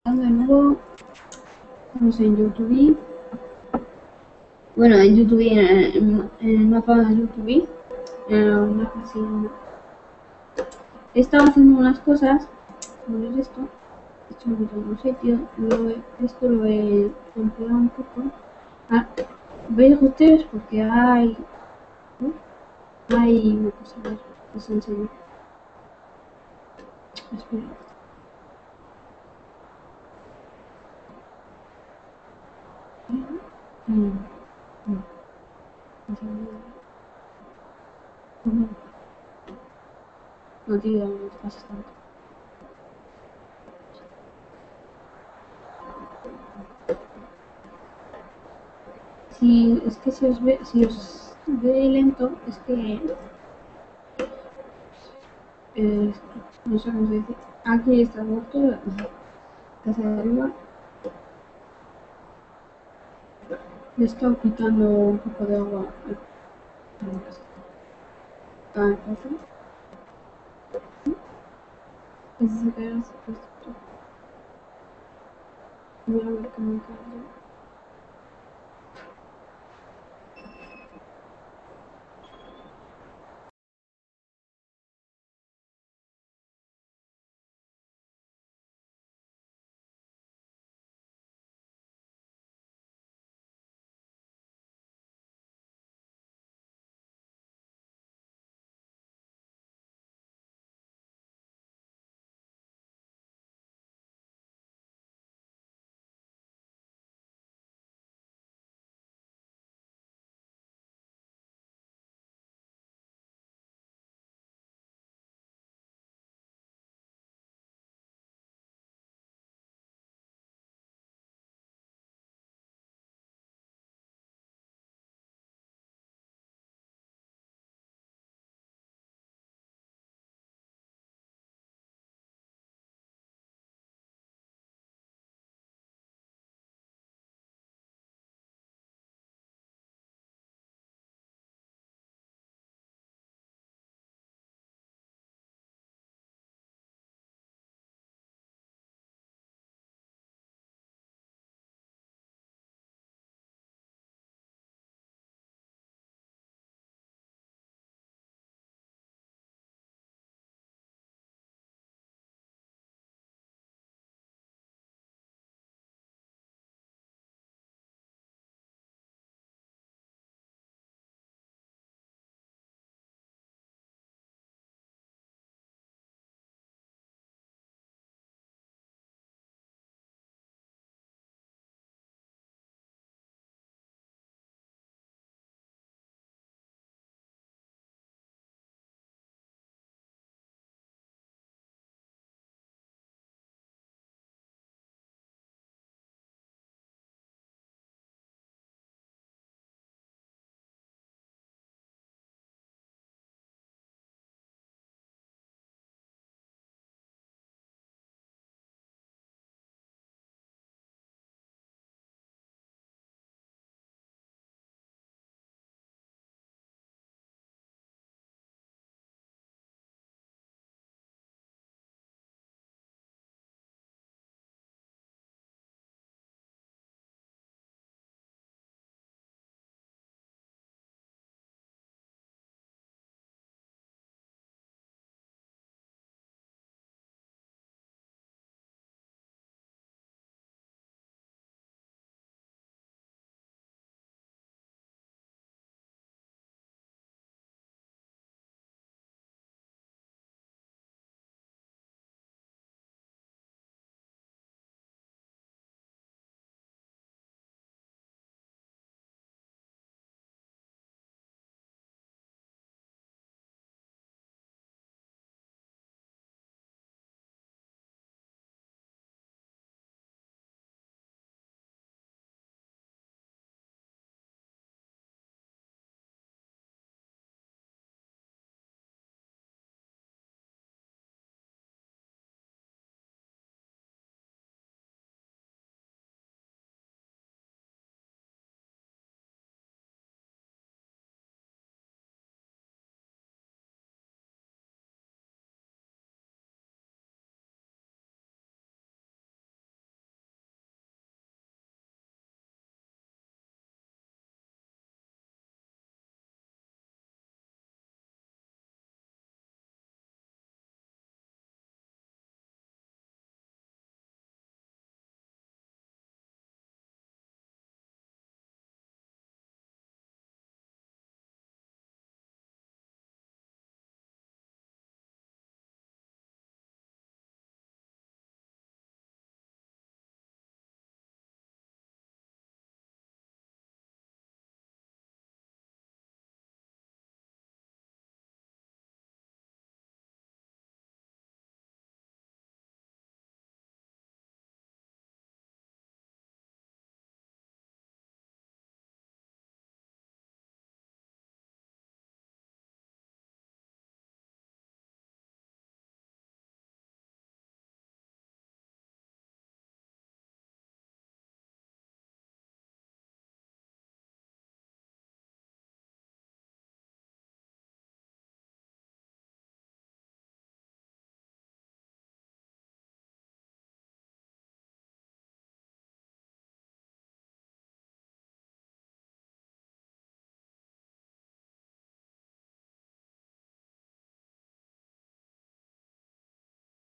De nuevo, estamos en YouTube. Bueno, en YouTube, en el mapa de YouTube. He estado haciendo unas cosas. Como es esto. He hecho un otro sitio. Esto lo he ampliado un poco. Ah, ¿veis ustedes? Porque hay. Hay una cosa. A ver, os enseño. Espera. No, tío, no te pases tanto. Si es que si os ve lento, es que no sé cómo se dice. Aquí está muerto, la casa de arriba. Le he estado quitando un poco de agua a la casa. A la casa. Es que se cae así, pues, voy a ver cómo queda.